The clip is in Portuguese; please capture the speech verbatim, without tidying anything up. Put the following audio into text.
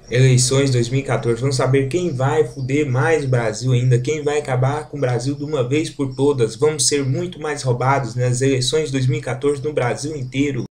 Eleições dois mil e quatorze, vamos saber quem vai fuder mais o Brasil ainda, quem vai acabar com o Brasil de uma vez por todas. Vamos ser muito mais roubados nas eleições dois mil e quatorze no Brasil inteiro.